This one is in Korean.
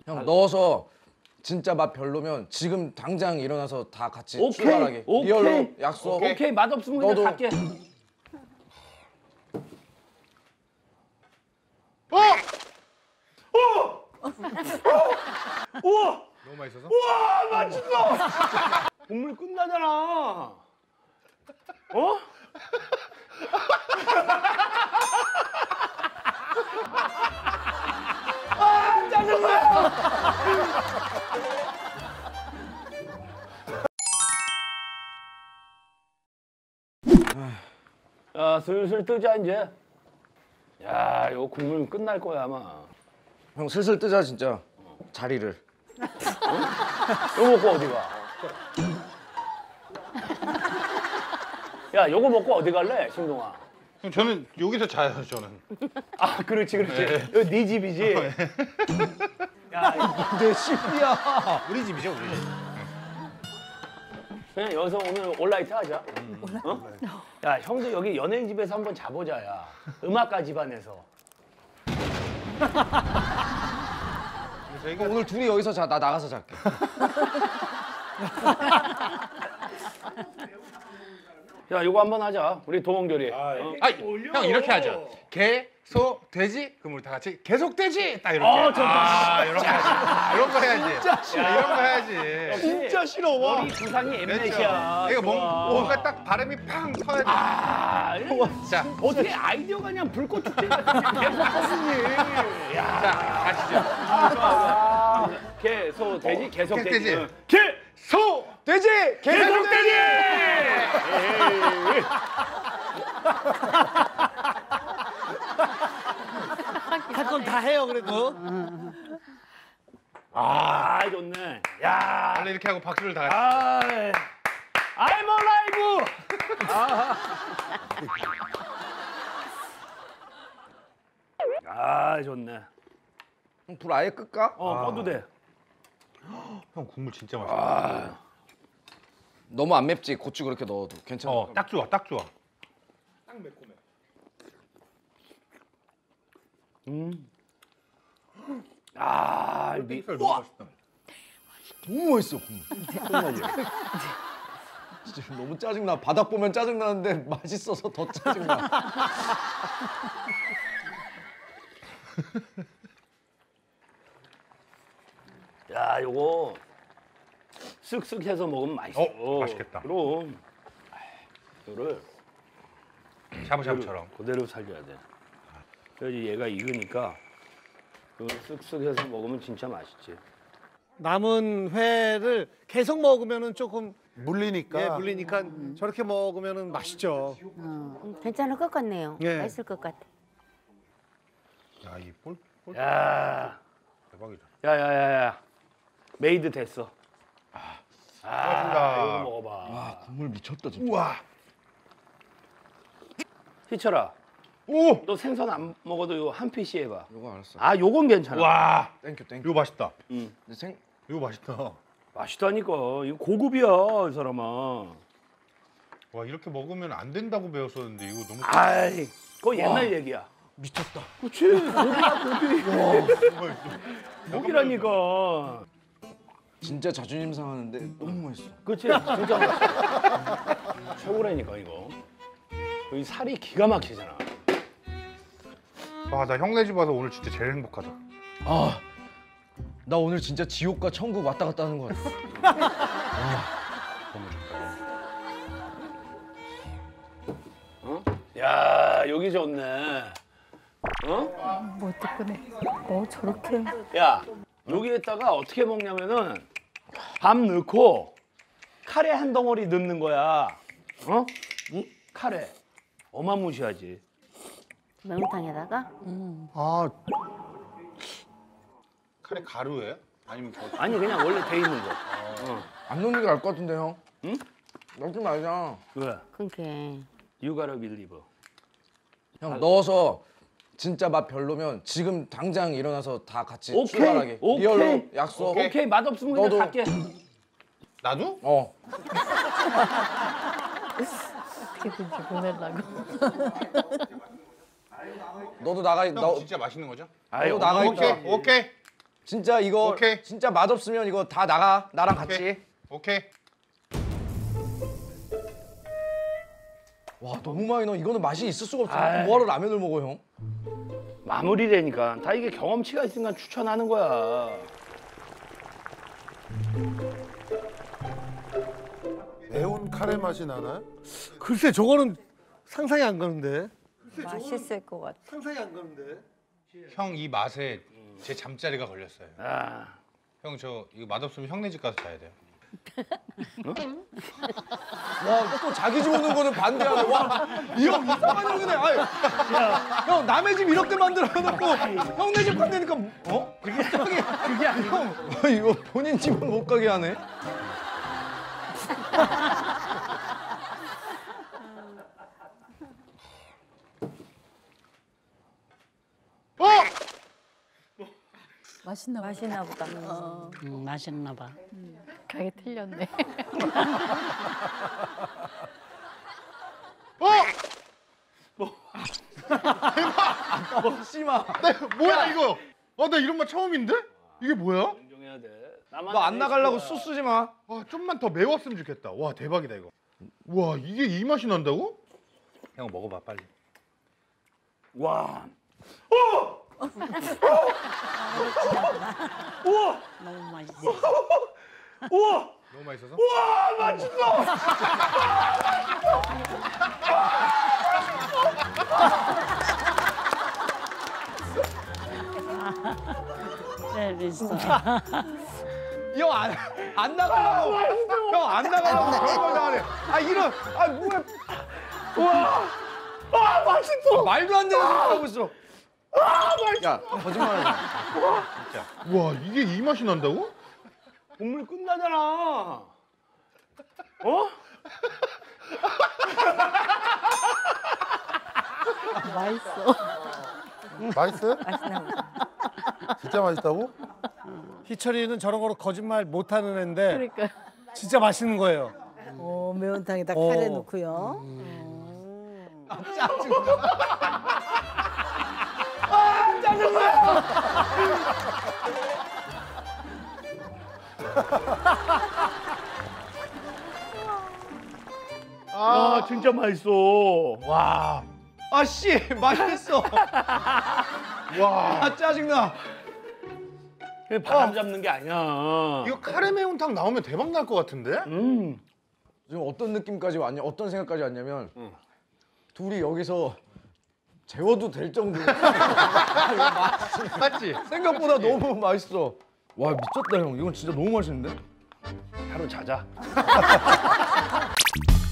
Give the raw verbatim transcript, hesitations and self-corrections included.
형 넣어서 진짜 맛 별로면 지금 당장 일어나서 다 같이 오케이, 출발하게. 오케이, 리얼로 약속. 오케이, 오케이. 맛 없으면 그냥 너도. 갈게. 어! 어! 우와! 너무 맛있어서? 우와, 맛있어! 국물 끝나잖아. 어? 아, 짜증나! 야, 슬슬 뜨자 이제. 야, 이거 국물 끝날 거야 아마. 형 슬슬 뜨자 진짜. 자리를. 이거 먹고 어디 가? 야, 요거 먹고 어디 갈래, 신동아? 형 저는 여기서 자요 저는. 아, 그렇지, 그렇지. 여기 네 집이지. 야, 내 집이야. 우리 집이죠 우리 집. 그냥 여기서 오늘 올라이트 하자. 어? 야, 형도 여기 연예인 집에서 한번 자보자, 야. 음악가 집안에서. 저희가 오늘 둘이 여기서 자. 나 나가서 잘게. 야, 요거 한번 하자. 우리 도원결이. 어? 아, 형 이렇게 하자. 개, 소, 돼지, 그럼 우리 다 같이 계속 돼지 딱 이렇게. 어, 좋다. 아, 이런 거 해야지. 이런 거 해야지. 진짜 싫어. 야, 이런 거 해야지. 진짜 싫어. 머리 구상이 엠넷이야. 이거 뭔- 뭔가 딱 바람이 팡 터야 돼. 아, 이거 자, 어떻게 아이디어가 그냥 불꽃 축제 같은 게 계속 터지니. 야, 자, 가시죠. 아, 개, 소, 돼지, 계속 계속 돼지. 돼지. 어. 개, 소, 돼지. 계속 돼지. 에이. 할 건 다 해요 그래도. 아, 좋네. 야, 원래 이렇게 하고 박수를 다 같이. 아, I'm alive. 아, 아, 좋네. 형 불 아예 끌까? 어, 꺼도 돼. 형 국물 진짜 맛있어. 너무 안 맵지? 고추 그렇게 넣어도 괜찮아. 어, 딱 좋아, 딱 좋아. 음. 아, 미. 너무 맛있다. 너무 맛있어 국물. 진짜 너무 짜증나. 바닥 보면 짜증나는데 맛있어서 더 짜증나. 야, 요거 쓱쓱 해서 먹으면 맛있어. 어, 맛있겠다. 그럼. 이거를 샤브샤브처럼. 그대로 살려야 돼. 그래야지 얘가 익으니까 이거 쓱쓱 해서 먹으면 진짜 맛있지. 남은 회를 계속 먹으면은 조금 물리니까. 예, 물리니까 저렇게 먹으면은 맛있죠. 어, 괜찮을 것 같네요. 예. 맛있을 것 같아. 야, 이 볼, 볼 야, 대박이다. 야야야야, 메이드 됐어. 아, 고맙습니다. 이거 먹어봐. 와 국물 미쳤다 진짜. 우와. 희철아, 오! 너 생선 안 먹어도 이거 한 피시 해봐. 이거 알았어. 아, 요건 괜찮아. 와. 땡큐 땡큐. 이거 맛있다. 응. 근데 생 이거 맛있다. 맛있다니까. 이거 고급이야, 이 사람아. 와, 이렇게 먹으면 안 된다고 배웠었는데 이거 너무 아이, 그거 옛날 얘기야. 미쳤다. 그렇지, 고기야, 고기. 고기라니까. 진짜 자존심 상하는데 너무 맛있어. 그렇지, 진짜 맛있어. 최고라니까 이거. 이 살이 기가 막히잖아. 와, 나 형네 집 와서 오늘 진짜 제일 행복하다. 아, 나 오늘 진짜 지옥과 천국 왔다 갔다 하는 거 같아. 너무 좋다. 어? 야, 여기 좋네. 어? 뭐 어떡하네. 어 저렇게. 야, 여기에다가 어떻게 먹냐면은 밥 넣고 카레 한 덩어리 넣는 거야. 어? 응? 카레. 어마무시하지. 매운탕에다가 아, 카레 가루예요? 아니면 뭐 겨... 아니, 그냥 원래 돼 있는 거. 어. 안 넣는 게 나을 것 같은데 형. 응? 넣지 말자. 왜? 그러니까 You gotta believe. 형 넣어서 진짜 맛 별로면 지금 당장 일어나서 다 같이 오케이, 출발하게. 오케이. 리얼로 약속. 오케이, 오케이. 맛 없으면 그냥 너도. 갈게. 나도? 어. 어떻게든지 보내려고. 너도 나가. 형 너 진짜 맛있는 거죠? 아이, 너도 나가 어마무시- 있다. 오케이, 오케이. 진짜 이거 오케이. 진짜 맛없으면 이거 다 나가. 나랑 같이. 오케이. 오케이. 와 너무 많이 넣어. 이거는 맛이 있을 수가 없어. 아이. 뭐하러 라면을 먹어 형? 마무리되니까 다 이게 경험치가 있으니까 추천하는 거야. 매운 카레 맛이 나나요? 글쎄 저거는 상상이 안 가는데. 맛있을 것 같아. 상상이 안 가는데. 형 이 맛에 제 잠자리가 걸렸어요. 아, 형 저 이거 맛없으면 형네 집 가서 자야 돼요. 와또 자기 집 오는 거는 반대하네. 와이형 이상한 형이네. 아유. 형 남의 집 이렇게 만들어 놓고 형네 집 간다니까 어? 그게 갑자기 그게 아니고 형 어, 이거 본인 집은 못 가게 하네. 맛있나 맛있나 보다. 어. 음, 맛있나 봐. 가게 틀렸네. 어 씨마. 뭐야 이거? 아 나 이런 맛 처음인데? 이게 뭐야? 인정해야 돼. 너 안 나가려고 쑥 쓰지 마. 아 좀만 더 매웠으면 좋겠다. 와 대박이다 이거. 와 이게 이 맛이 난다고? 형 먹어봐 빨리. 와, 너무 맛있어. 우와, 너무 맛있어서? 와, 맛있어. 재밌어. 형안 안 나가려고. 형 안 나가려고 그런 걸 나가네. 아 이런 아 뭐야. 와, 아, 맛있어. 말도 안 되는 소리 하고 있어. 아 맛있어. 야 거짓말하지 마. 와 이게 이 맛이 난다고? 국물 끝나잖아. 어? 맛있어. 맛있어요? 맛있나 보다. 진짜 맛있다고? 희철이는 저런 거로 거짓말 못하는 애인데 그러니까. 진짜 맛있는 거예요. 어, 매운탕에다 어. 카레 넣고요. 아, 진짜 맛있어. 와, 아씨 맛있어. 와 아 짜증나. 그게 바람 잡는 게 아니야. 이거 카레 매운탕 나오면 대박 날 것 같은데? 음, 지금 어떤 느낌까지 왔냐, 어떤 생각까지 왔냐면 둘이 여기서 재워도 될 정도로 맞지? 생각보다 너무 맛있어. 와 미쳤다 형. 이건 진짜 너무 맛있는데? 하루 자자.